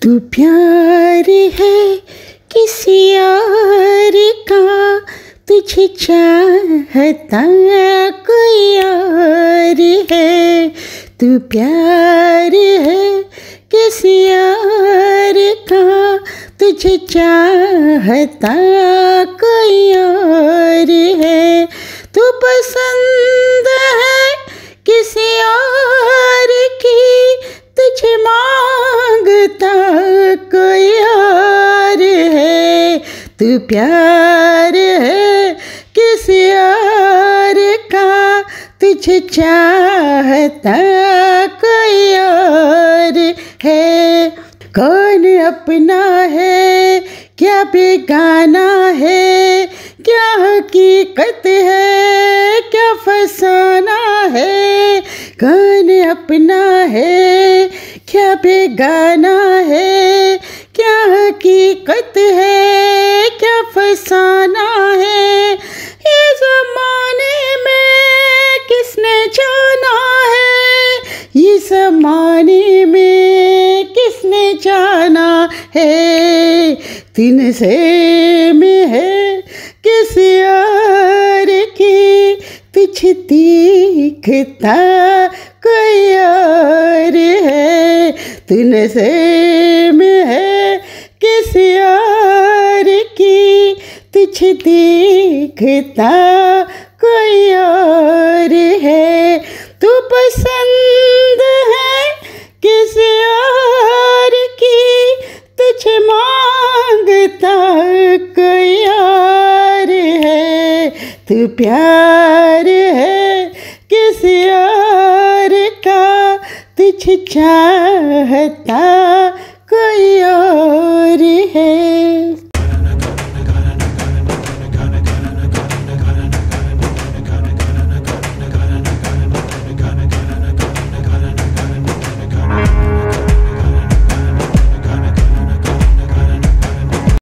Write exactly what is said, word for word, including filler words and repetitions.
तू प्यार है किसी और का, तुझे चाहता कोई और है। तू प्यार है किसी और का, तुझे चाहता कोई और है। तू पसंद है किसी और की, तुझे मांगता कोई और है। तू प्यार है किसी और का, तुझे चाहता कोई और है। कौन अपना है क्या बेगाना है, क्या हकीकत है क्या फसाना है। कौन अपना है क्या बेगाना है, क्या हकीकत है क्या फसाना है। ये ज़माने में किसने जाना है, ये ज़माने में किसने जाना है। तीन से में है किसी और की, तुझे दिखता कोई और है। तीन से में है किसी और की, तुझे दिखता कोई और है। तू पसंद है किसी और की, तुझे मांगता कोई और है। तू प्यार है किसी और का, तुझे चाहता